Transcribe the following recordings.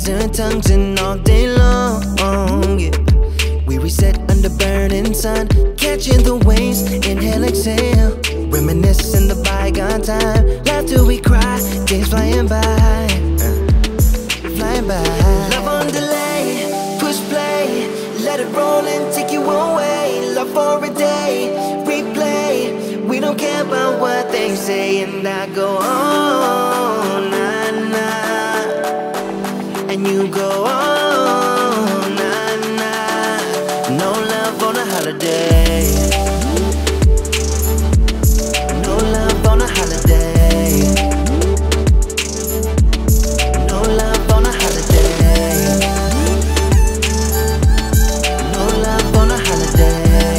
kissing tongues and all day long, yeah. We reset under burning sun, catching the waves, inhale, exhale. Reminiscing the bygone time, laugh till we cry, days flying by, flying by. Love on delay, push play, let it roll and take you away. Love for a day, replay, we don't care about what they say. And I go on, nah, nah, and you go on, nah, nah. No love on a holiday, no love on a holiday, no love on a holiday, no love on a holiday.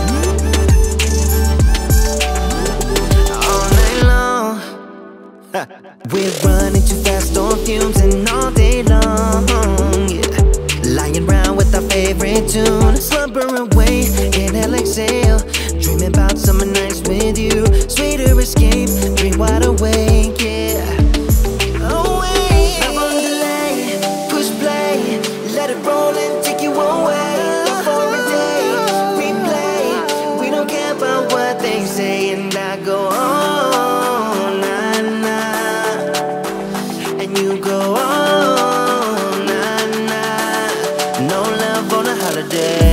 All night long, we're running too fast on fumes and all day long, yeah. Lying round with our favorite tune, slumber away, inhale, exhale. Dreaming about summer nights with you, sweeter escape, dream wide awake, yeah. Away. Love on delay, push play, let it roll and take you away. Love for a day, replay, we don't care about what they say. And I go on, nah, nah, and you go on, nah, nah. No love on a holiday.